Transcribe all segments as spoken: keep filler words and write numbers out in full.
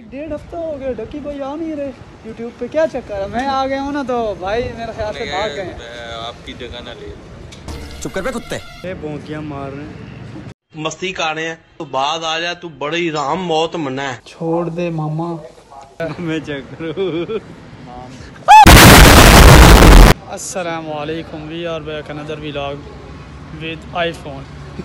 एक डेढ़ हफ्ता हो गया डकी भाई आ नहीं रहे यूट्यूब पे, क्या चक्कर है? मैं आ गया हूँ ना तो भाई मेरे ख्याल से भाग गए हैं। आपकी जगह ना ले। चुप कर बे कुत्ते। ये भौंकियां मार रहे हैं, मस्ती कर रहे हैं तो बाद आ जा, तू बड़ी राम मौत मना है। छोड़ दे मामा। मैं चेक करूँ। अस्सलाम वालेकुम, we are back another vlog with iPhone.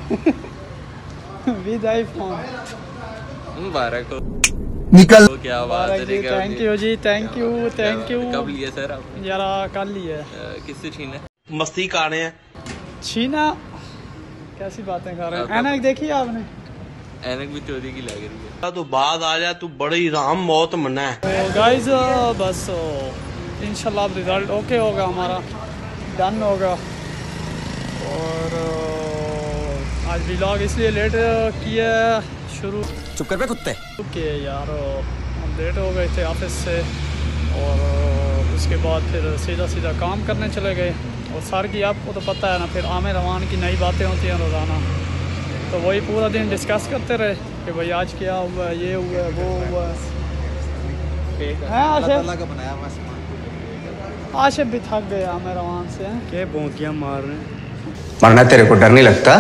With iPhone मुबारक हो। निकल तो क्या बात है। Thank you ji, thank you thank you. कब लिया सर आप? यार कल लिया है। किससे छीना? मस्ती कर रहे हैं। छीना कैसी बातें कर रहे हैं? ऐनक देखी आपने? ऐनक भी चोरी की लग रही है। तो बाद आ जा, तू बड़ी राम मौत मना है। तो गाइस बस इंशाल्लाह रिजल्ट ओके होगा, हमारा डन होगा। और आज व्लॉग इसलिए लेट किया शुरू। चुप कर बे कुत्ते। ओके यार, हम लेट हो गए थे ऑफिस से और उसके बाद फिर सीधा सीधा काम करने चले गए। और सर की आपको तो पता है ना, फिर आमे रवान की नई बातें होती हैं रोज़ाना, तो वही पूरा दिन डिस्कस करते रहे कि भाई आज क्या हुआ, ये हुआ, वो हुआ है। आशिफ आशिफ भी थक गया आमे रवान से। क्या भौंकियां मार रहे हैं। मरना तेरे को डर नहीं लगता?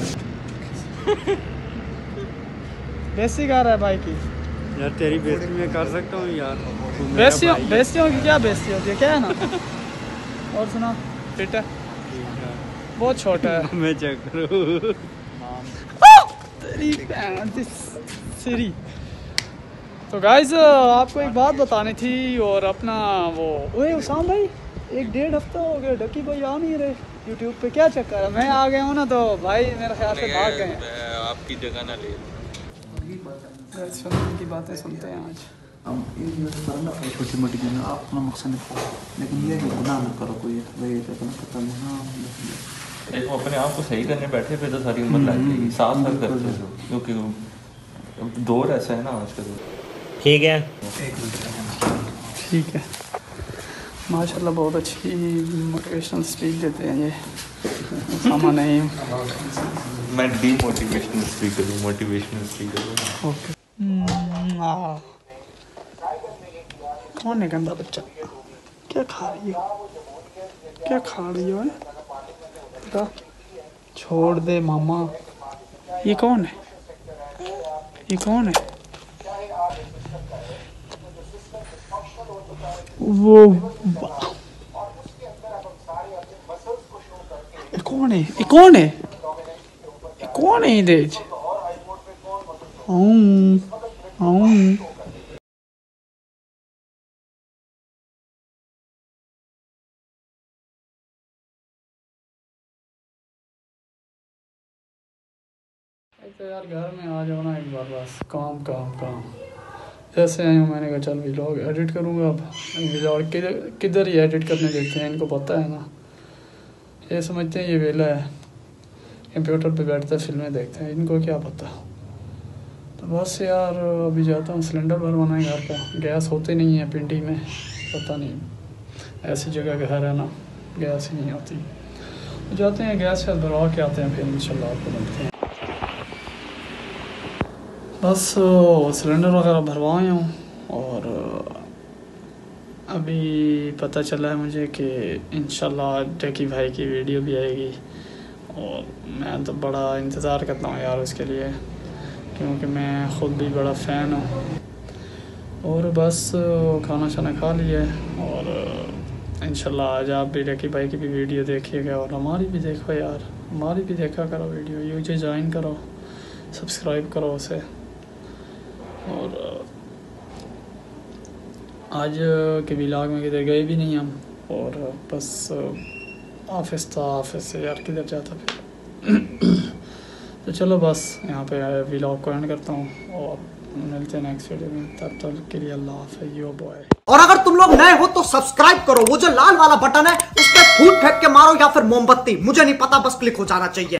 बेइज्जती कर रहा है भाई की। यार तेरी बेइज्जती मैं कर सकता हूँ यार। बेइज्जतियों बेइज्जतियों की क्या बेइज्जती होती है, क्या है ना? और सुना बेटा बहुत छोटा है। मैं चेक करूँ। तेरी बहन दी सिरी। तो गाइज आपको एक बात बतानी थी और अपना वो ओए उसाम भाई, एक डेढ़ हफ्ता हो गया डकी भाई आ नहीं रहे यूट्यूब पे, क्या चक्कर है? मैं आ गया हूँ ना तो भाई मेरे ख्याल से भाग गए हैं। आपकी जगह ना ले। उनकी बातें सुनते हैं आज हम छोटी मोटी चीज़ें आप अपना मकसद रखो, लेकिन ये कि गुनाह न करो कोई वही तो खत्म वो अपने आप को सही करने बैठे पे तो सारी उम्र लग गई। साथ साथ करते हो क्योंकि दौर ऐसा है ना आज का दौर। ठीक है ठीक है। माशाल्लाह बहुत अच्छी मोटिवेशनल स्पीच देते हैं ये सामा नहीं। मैं डीमोटिवेशनल स्पीकर हूँ, मोटिवेशनल स्पीकर हूँ। ओके। कौन है गंदा बच्चा? क्या खा रही हो, क्या खा रही हो? बता। छोड़ दे मामा। ये कौन है, ये कौन है? वो ये कौन है, ये कौन है, ये कौन है? देज आऊं आऊं तो यार घर में आ जाओ ना एक बार, बस काम काम काम। जैसे आया हूँ मैंने कहा चल व्लॉग एडिट करूँगा। अब व्लॉग किधर किधर ही एडिट करने देते हैं, इनको पता है ना, ये समझते हैं ये वेला है कंप्यूटर पे बैठता है फिल्में देखते हैं, इनको क्या पता। तो बस यार अभी जाता हूँ सिलेंडर भरवाना है घर का, गैस होते नहीं है पिंडी में, पता नहीं ऐसी जगह घर है ना गैस ही नहीं होती। तो जाते हैं गैस शायद भरवा के आते हैं, फिर इंशाल्लाह आपको मिलते हैं। बस सिलेंडर वगैरह भरवाए हूँ और अभी पता चला है मुझे कि इंशाल्लाह डकी भाई की वीडियो भी आएगी और मैं तो बड़ा इंतज़ार करता हूँ यार उसके लिए, क्योंकि मैं ख़ुद भी बड़ा फ़ैन हूँ। और बस खाना शाना खा लिया और इंशाल्लाह आज आप भी डकी भाई की भी वीडियो देखिएगा और हमारी भी देखो यार, हमारी भी देखा करो वीडियो, यूट्यूब ज्वाइन करो, सब्सक्राइब करो उसे। और आज के व्लॉग में किधर गए भी नहीं हम, और बस ऑफिस था, ऑफिस से यार किधर जाता फिर। तो चलो बस यहाँ पे व्लॉग को एंड करता हूँ और मिलते हैं नेक्स्ट वीडियो में, तब तक के लिए अल्लाह हाफ़िज़ यो बॉय। और अगर तुम लोग नए हो तो सब्सक्राइब करो, वो जो लाल वाला बटन है उस पर फूट फेंक के मारो या फिर मोमबत्ती, मुझे नहीं पता, बस क्लिक हो जाना चाहिए।